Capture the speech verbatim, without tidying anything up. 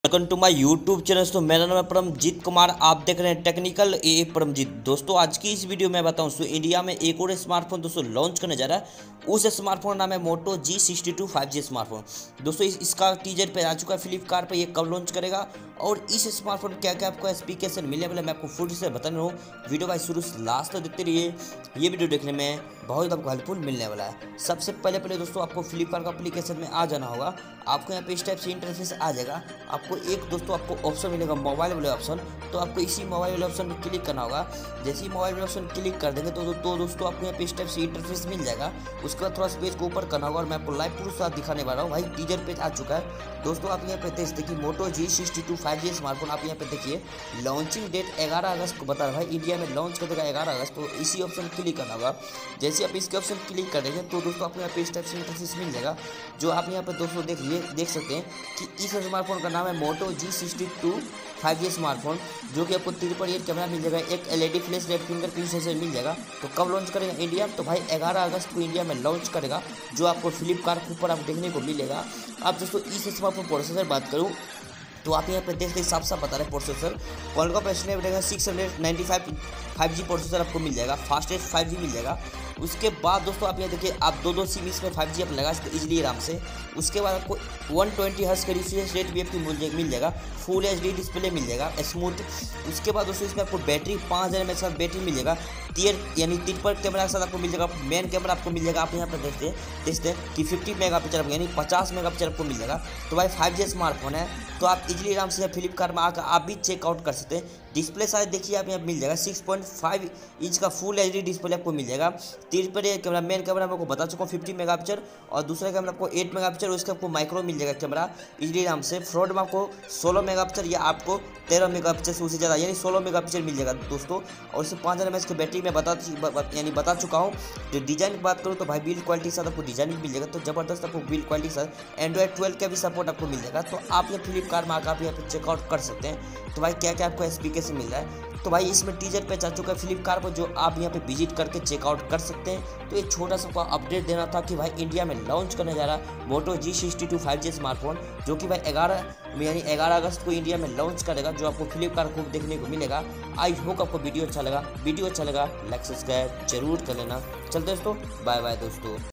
Welcome to my YouTube channel. तो मेरा नाम है परमजीत कुमार, आप देख रहे हैं टेक्निकल ए परमजीत। दोस्तों आज की इस वीडियो में बताऊं दोस्तों इंडिया में एक और स्मार्टफोन दोस्तों लॉन्च करने जा रहा है। उस स्मार्टफोन नाम है Moto G sixty two five G smartphone. दोस्तों इस, इसका टीजर पे आ चुका है फ्लिपकार्ट पे, ये कब लॉन्च करेगा और इस स्मार्टफोन क्या क्या आपको स्पेसिफिकेशन मिलने वाला है मैं आपको फुल से बता रहा हूँ। वीडियो का शुरू से लास्ट तक देखते रहिए, ये वीडियो देखने में बहुत आपको हेल्पफुल मिलने वाला है। सबसे पहले पहले दोस्तों आपको फ्लिपकार्ट का एप्लीकेशन में आ जाना होगा। आपको यहाँ पे इस टाइप से इंटरफेस आ जाएगा। आपको एक दोस्तों आपको ऑप्शन मिलेगा मोबाइल वाले ऑप्शन, तो आपको इसी मोबाइल वाले ऑप्शन पर क्लिक करना होगा। जैसे ही मोबाइल वाले ऑप्शन क्लिक कर देंगे तो, तो, तो दोस्तों आपको यहाँ पे इस टाइप से इंटरफेस मिल जाएगा। उसके बाद थोड़ा पेज को ऊपर करना होगा और मैं आपको लाइव प्रूफ साथ दिखाने वाला हूँ। भाई टीजर पेज आ चुका है दोस्तों। आप यहाँ पे देख सकते कि Moto G sixty two five G smartphone आप यहाँ पे देखिए लॉन्चिंग डेट ग्यारह अगस्त को बता रहा है। भाई इंडिया में लॉन्च कर देगा ग्यारह अगस्त, तो इसी ऑप्शन क्लिक करना होगा। जैसे आप इसके ऑप्शन क्लिक करेंगे तो दोस्तों आपको यहाँ पे इस टाइप से इंटरफेस मिल जाएगा। जो आप यहाँ पे दोस्तों देख लिए देख सकते हैं कि इस स्मार्टफोन का नाम है Moto G sixty two five G smartphone, जो कि आपको ट्रिपल एट कैमरा मिल जाएगा, एक LED flash light fingerprint sensor मिल जाएगा। तो कब लॉन्च करेगा इंडिया, तो भाई ग्यारह अगस्त को इंडिया में लॉन्च करेगा, जो आपको फ्लिपकार्ट के ऊपर आप देखने को मिलेगा। अब दोस्तों इस स्मार्टफोन प्रोसेसर बात करूँ तो आप यहाँ पे देखते साफ साफ बता रहे हैं processor Qualcomm Snapdragon six hundred ninety five five G processor आपको मिल जाएगा, फास्टेस्ट फाइव जी मिल जाएगा। उसके बाद दोस्तों आप यहाँ देखिए आप दो दो सिम इसमें फाइव जी आप लगा सकते इजीली आराम से। उसके बाद आपको वन ट्वेंटी हर्ट्ज का रिफ्रेश रेट भी आपकी मिल जाएगा, फुल एच डी डिस्प्ले मिल जाएगा स्मूथ। उसके बाद दोस्तों इसमें आपको बैटरी पाँच हज़ार एम एच का बैटरी मिल जाएगा। तीर यानी ट्रिपल कैमरा के साथ आपको मिल जाएगा। मेन कैमरा आपको मिल जाएगा, आप यहाँ पर देखते हैं देखते हैं कि फिफ्टी मेगा पिक्चर यानी पचास मेगा पिक्चर आपको मिल जाएगा। तो भाई फाइव जी स्मार्टफोन है, तो आप इजीली आराम से फ्लिपकार्ट में आकर आप भी चेकआउट कर सकते हैं। डिस्प्ले साइज देखिए आप यहाँ मिल जाएगा सिक्स पॉइंट फाइव इंच का फुल एच डी डिस्प्ले आपको मिल जाएगा। ट्रिपल कैमरा मेन कैमरा मैं आपको बता चुका हूँ फिफ्टी मेगा पिक्चर, और दूसरा कैमरा आपको एट मेगा पिक्चर, उसका आपको माइक्रो मिल जाएगा कैमरा इजीली आराम से। फ्रंट में आपको सोलह मेगा पिक्चर या आपको तेरह मेगा पिक्चर से उससे ज़्यादा यानी सोलह मेगा पिक्चर मिल जाएगा दोस्तों। और इससे पाँच हज़ार एम एच की बैटरी मैं बता यानी बता चुका हूँ। जो डिजाइन की बात करूँ तो भाई बिल्ड क्वालिटी के साथ आपको डिजाइन भी मिल जाएगा, तो जबरदस्त आपको बिल्ड क्वालिटी के साथ एंड्रॉइड ट्वेल्व का भी सपोर्ट आपको मिल जाएगा। तो आप ये फ्लिपकार्ट में आकर आप यहाँ पे चेकआउट कर सकते हैं। तो भाई क्या क्या आपको स्पेसिफिकेशन मिल रहा है, तो भाई इसमें टीजर पे जा चुका है फ्लिपकार्ट पर, जो आप यहाँ पे विजिट करके चेकआउट कर सकते हैं। तो ये छोटा सा अपडेट देना था कि भाई इंडिया में लॉन्च करने जा रहा Moto G sixty two five G smartphone, जो कि भाई ग्यारह यानी ग्यारह अगस्त को इंडिया में लॉन्च करेगा, जो आपको फ्लिपकार्ट को देखने को मिलेगा। आई होप आपको वीडियो अच्छा लगा। वीडियो अच्छा लगा लाइक सब्सक्राइब जरूर कर लेना। चलते दोस्तों, बाय बाय दोस्तों।